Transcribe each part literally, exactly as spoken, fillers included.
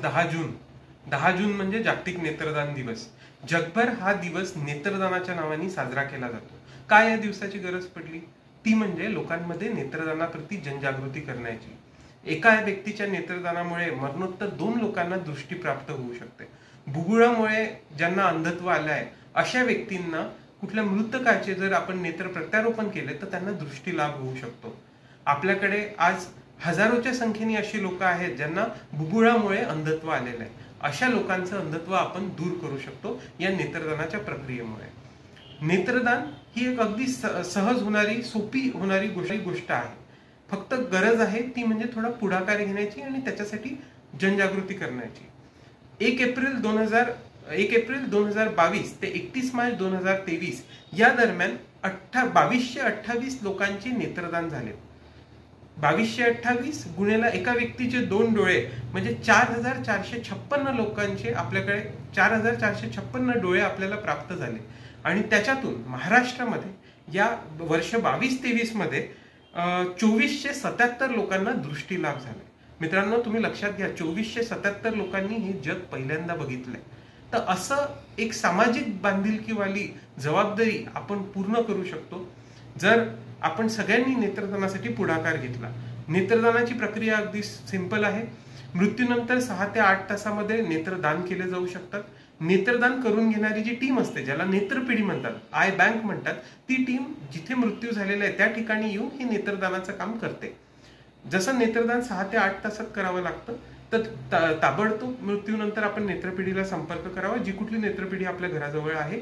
दहा जून दहा जून म्हणजे जागतिक नेत्रदान दिवस. जगभर हा दिवस नेत्रदानाच्या नावाने साजरा केला जातो. काय या दिवसाची गरज पडली? ती म्हणजे लोकांमध्ये नेत्रदानाप्रती जनजागृती करण्याची. एका व्यक्तीच्या नेत्रदानामुळे मरणोत्तर दोन लोकांना दृष्टी प्राप्त होऊ शकते. बुबुळामुळे ज्यांना अंधत्व आलंय अशा व्यक्तींना कुठल्या मृतकाचे जर आपण नेत्र प्रत्यारोपण केले तर त्यांना दृष्टी लाभ होऊ शकतो. आपल्याकडे आज हजारोच्या संख्येने अशी लोक आहेत ज्यांना बुबुळामुळे अंधत्व आलेलं आहे. अशा लोकांचं अंधत्व आपण दूर करू शकतो या नेत्रदानाच्या प्रक्रियेमुळे. नेत्रदान ही एक अगदी सहज होणारी, सोपी होणारी गोष्ट आहे. फक्त गरज आहे ती म्हणजे थोडा पुढाकार घेण्याची आणि त्याच्यासाठी जनजागृती करण्याची. एक एप्रिल दोन हजार एक एप्रिल दोन हजार बावीस ते एकतीस मार्च दोन हजार तेवीस या दरम्यान अठ्ठा बावीसशे अठ्ठावीस लोकांचे नेत्रदान झाले. बावीसशे अठ्ठावीस गुणेला एका व्यक्तीचे दोन डोळे म्हणजे चार हजार चारशे छप्पन्न लोकांचे आपल्याकडे चार हजार चारशे छप्पन्न डोळे आपल्याला प्राप्त झाले. आणि त्याच्यातून महाराष्ट्रामध्ये या वर्ष बावीस तेवीस मध्ये चोवीसशे सत्याहत्तर लोकांना दृष्टी लाभ झाले. मित्रांनो, तुम्ही लक्षात घ्या, चोवीसशे सत्याहत्तर लोकांनी हे जग पहिल्यांदा बघितलंय. तर असं एक सामाजिक बांधिलकीवाली जबाबदारी आपण पूर्ण करू शकतो जर आपण सगळ्यांनी नेत्रदानासाठी पुढाकार घेतला. नेत्रदानाची प्रक्रिया अगदी सिंपल आहे. मृत्यूनंतर सहा ते आठ तासामध्ये नेत्रदान केले जाऊ शकतात. नेत्रदान करून घेणारी जी टीम असते, ज्याला नेत्रपिढी म्हणतात, आय बँक म्हणतात, ती टीम जिथे मृत्यू झालेला आहे त्या ठिकाणी येऊन हे नेत्रदानाचं काम करते. जसं नेत्रदान सहा ते आठ तासात करावं लागतं तर ताबडतोब मृत्यूनंतर आपण नेत्रपिढीला संपर्क करावा, जी कुठली नेत्रपिढी आपल्या घराजवळ आहे.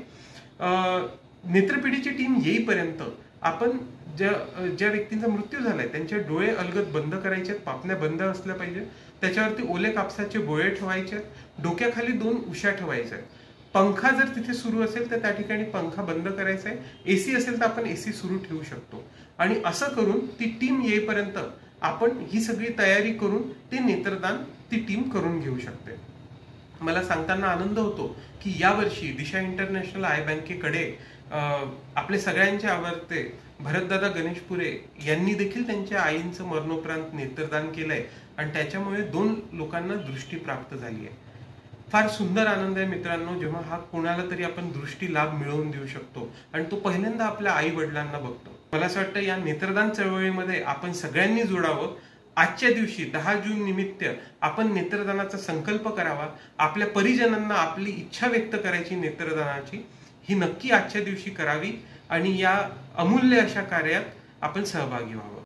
नेत्रपिढीची टीम येईपर्यंत आपण ज्या ज्या व्यक्तींचा मृत्यू झालाय त्यांचे डोळे अलगद बंद करायचे, पापण्या बंद असल्या पाहिजे, त्याच्यावरती ओले कापसाचे बोळे ठेवायचे, डोक्याखाली दोन उश्या ठेवायच्या. पंखा जर तिथे सुरू असेल तर त्या ठिकाणी पंखा बंद करायचा आहे. एसी असेल तर आपण एसी सुरू ठेवू शकतो. आणि असं करून ती टीम येईपर्यंत आपण ही सगळी तयारी करून ते नेत्रदान ती टीम करून घेऊ शकते. मला सांगताना आनंद होतो की यावर्षी दिशा इंटरनॅशनल आय बँकेकडे आपले सगळ्यांचे आवडते भरतदादा गणेशपुरे यांनी देखील त्यांच्या आईंचं मरणोपरांत नेत्रदान केलंय आणि त्याच्यामुळे दोन लोकांना दृष्टी प्राप्त झाली आहे. फार सुंदर आनंद आहे मित्रांनो, जेव्हा हा कोणाला तरी आपण दृष्टी लाभ मिळवून देऊ शकतो आणि तो पहिल्यांदा आपल्या आई वडिलांना बघतो. मला असं वाटतं या नेत्रदान चळवळीमध्ये आपण सगळ्यांनी जोडावं. आजच्या दिवशी दहा जून निमित्त आपण नेत्रदानाचा संकल्प करावा. आपल्या परिजनांना आपली इच्छा व्यक्त करायची नेत्रदानाची, ही नक्की आजच्या दिवशी करावी आणि या अमूल्य अशा कार्यात आपण सहभागी व्हावं.